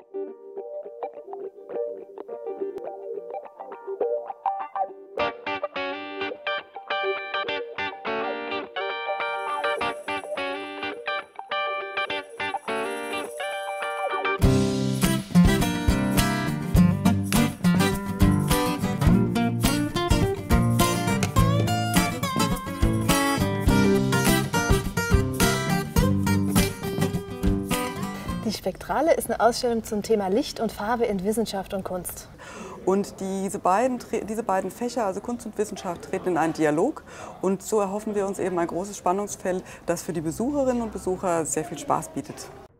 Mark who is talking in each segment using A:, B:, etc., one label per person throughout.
A: Die Spektrale ist eine Ausstellung zum Thema Licht und Farbe in Wissenschaft und Kunst.
B: Und diese beiden Fächer, also Kunst und Wissenschaft, treten in einen Dialog. Und so erhoffen wir uns eben ein großes Spannungsfeld, das für die Besucherinnen und Besucher sehr viel Spaß bietet.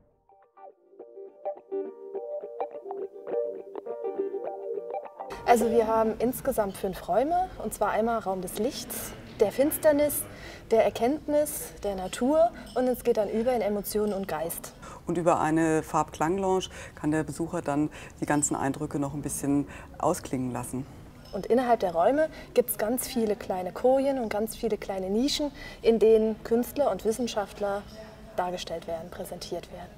A: Also wir haben insgesamt 5 Räume, und zwar einmal Raum des Lichts, der Finsternis, der Erkenntnis, der Natur, und es geht dann über in Emotionen und Geist.
B: Und über eine Farb-Klang-Lounge kann der Besucher dann die ganzen Eindrücke noch ein bisschen ausklingen lassen.
A: Und innerhalb der Räume gibt es ganz viele kleine Kojen und ganz viele kleine Nischen, in denen Künstler und Wissenschaftler dargestellt werden, präsentiert werden.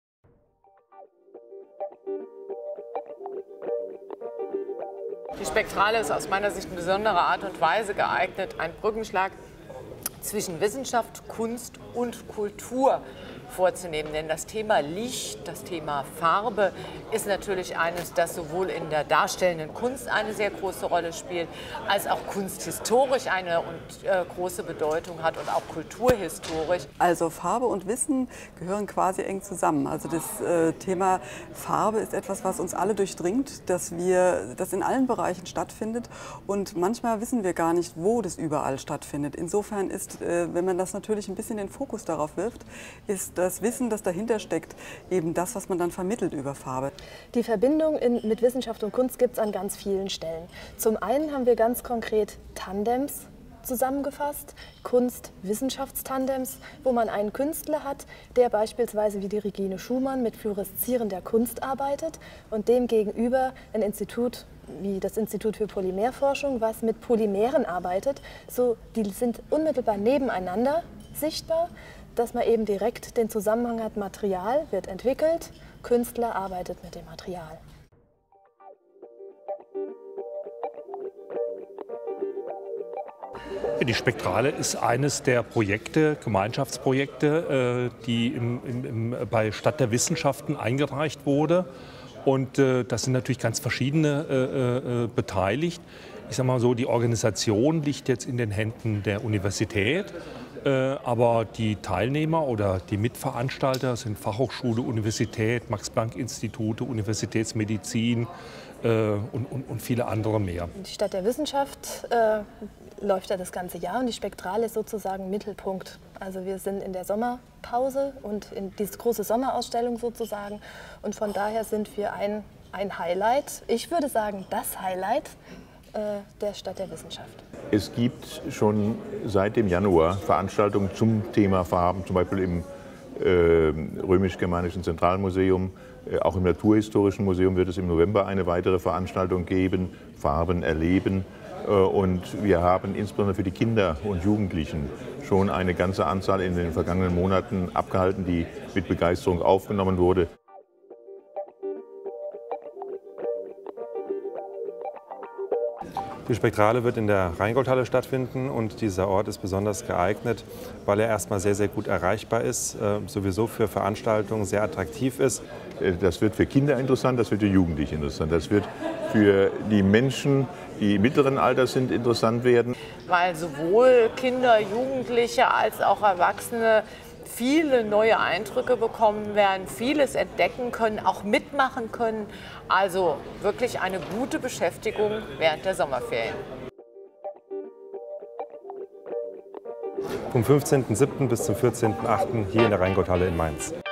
C: Die Spektrale ist aus meiner Sicht in besonderer Art und Weise geeignet, einen Brückenschlag zwischen Wissenschaft, Kunst und Kultur vorzunehmen. Denn das Thema Licht, das Thema Farbe ist natürlich eines, das sowohl in der darstellenden Kunst eine sehr große Rolle spielt, als auch kunsthistorisch eine große Bedeutung hat und auch kulturhistorisch.
B: Also Farbe und Wissen gehören quasi eng zusammen. Also das Thema Farbe ist etwas, was uns alle durchdringt, das in allen Bereichen stattfindet. Und manchmal wissen wir gar nicht, wo das überall stattfindet. Insofern ist, wenn man das natürlich ein bisschen den Fokus darauf wirft, ist das Wissen, das dahinter steckt, eben das, was man dann vermittelt über Farbe.
A: Die Verbindung mit Wissenschaft und Kunst gibt es an ganz vielen Stellen. Zum einen haben wir ganz konkret Tandems zusammengefasst, Kunst-Wissenschaftstandems, wo man einen Künstler hat, der beispielsweise wie die Regine Schumann mit fluoreszierender Kunst arbeitet, und dem gegenüber ein Institut wie das Institut für Polymerforschung, was mit Polymeren arbeitet. So, die sind unmittelbar nebeneinander sichtbar, dass man eben direkt den Zusammenhang hat, Material wird entwickelt, Künstler arbeitet mit dem Material.
D: Die Spektrale ist eines der Projekte, Gemeinschaftsprojekte, die bei Stadt der Wissenschaften eingereicht wurde. Und das sind natürlich ganz verschiedene beteiligt. Ich sage mal so, die Organisation liegt jetzt in den Händen der Universität. Aber die Teilnehmer oder die Mitveranstalter sind Fachhochschule, Universität, Max-Planck-Institute, Universitätsmedizin und viele andere mehr.
A: Die Stadt der Wissenschaft läuft ja das ganze Jahr, und die Spektrale ist sozusagen Mittelpunkt. Also wir sind in der Sommerpause und in diese große Sommerausstellung sozusagen, und von daher sind wir ein Highlight, ich würde sagen das Highlight der Stadt der Wissenschaft.
E: Es gibt schon seit dem Januar Veranstaltungen zum Thema Farben, zum Beispiel im Römisch-Germanischen Zentralmuseum. Auch im Naturhistorischen Museum wird es im November eine weitere Veranstaltung geben, Farben erleben. Und wir haben insbesondere für die Kinder und Jugendlichen schon eine ganze Anzahl in den vergangenen Monaten abgehalten, die mit Begeisterung aufgenommen wurde.
F: Die Spektrale wird in der Rheingoldhalle stattfinden, und dieser Ort ist besonders geeignet, weil er erstmal sehr, sehr gut erreichbar ist, sowieso für Veranstaltungen sehr attraktiv ist.
E: Das wird für Kinder interessant, das wird für Jugendliche interessant, das wird für die Menschen, die mittleren Alters sind, interessant werden.
C: Weil sowohl Kinder, Jugendliche als auch Erwachsene viele neue Eindrücke bekommen werden, vieles entdecken können, auch mitmachen können. Also wirklich eine gute Beschäftigung während der Sommerferien.
F: Vom 15.07. bis zum 14.08. hier in der Rheingoldhalle in Mainz.